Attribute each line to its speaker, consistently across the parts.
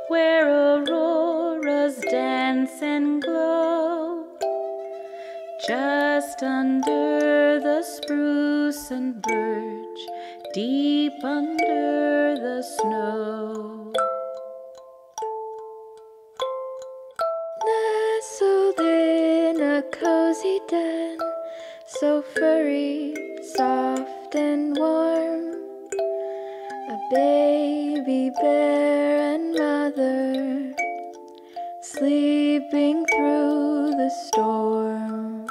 Speaker 1: where auroras dance and glow, just under the spruce and birch, deep under the snow.
Speaker 2: Nestled in a cozy den, so furry, soft and warm, a baby bear and mother, sleeping through the storm.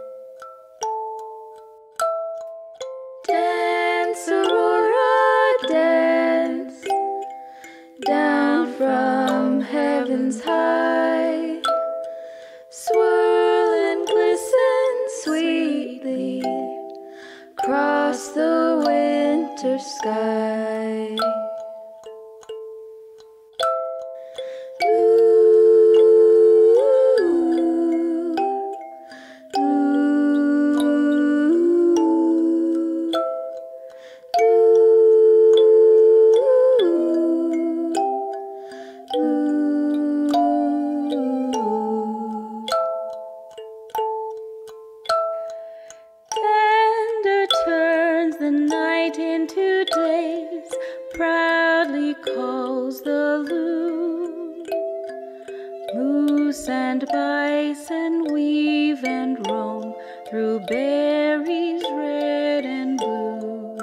Speaker 2: Dance, aurora, dance, down from heaven's high. Swirl and glisten sweetly across the winter sky.
Speaker 1: The night into days, proudly calls the loon. Moose and bison weave and roam through berries red and blue.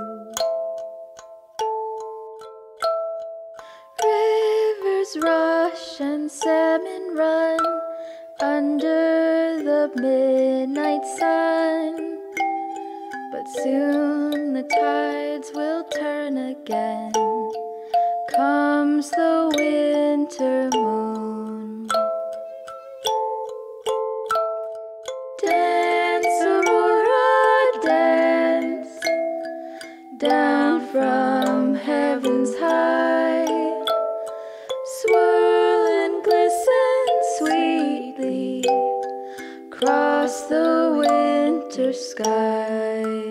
Speaker 2: Rivers rush and salmon run under the midnight sun. But soon the tides will turn again, comes the winter moon. Dance, aurora, dance, down from heaven's high. Swirl and glisten sweetly across the winter sky.